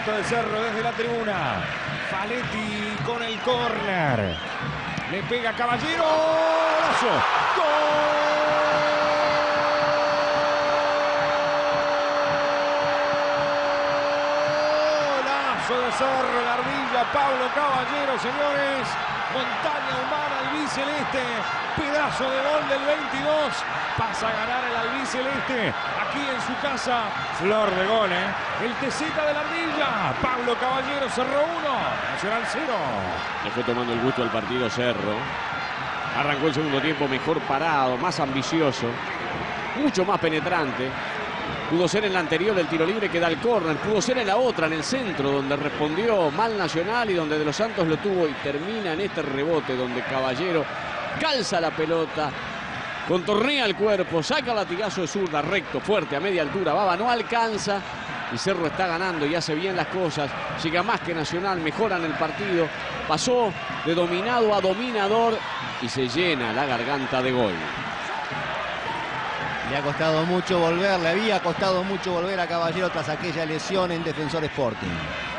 lanzamiento de Cerro desde la tribuna. Faletti con el córner. Le pega Caballero. ¡Golazo! ¡Golazo de Cerro, la ardilla! Pablo Caballero, señores. Montaña humana albiceleste. Pedazo de gol del 22. Pasa a ganar el albiceleste. Aquí en su casa. Flor de gol, ¿eh? El TZ de la ardilla. Pablo Caballero, Cerro 1. Nacional 0. Le fue tomando el gusto al partido Cerro. Arrancó el segundo tiempo mejor parado, más ambicioso, mucho más penetrante. Pudo ser en la anterior del tiro libre que da el córner, pudo ser en la otra, en el centro, donde respondió mal Nacional y donde De los Santos lo tuvo, y termina en este rebote donde Caballero calza la pelota, contornea el cuerpo, saca el latigazo de zurda, recto, fuerte, a media altura, Baba no alcanza y Cerro está ganando y hace bien las cosas, llega más que Nacional, mejoran el partido, pasó de dominado a dominador y se llena la garganta de gol. Le ha costado mucho volver, le había costado mucho volver a Caballero tras aquella lesión en Defensor Sporting.